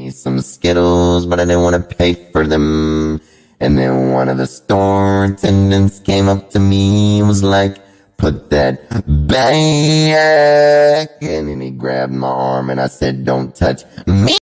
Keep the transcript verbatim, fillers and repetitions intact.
me some Skittles, but I didn't want to pay for them. And then one of the store attendants came up to me and was like, put that back. And then he grabbed my arm and I said, don't touch me.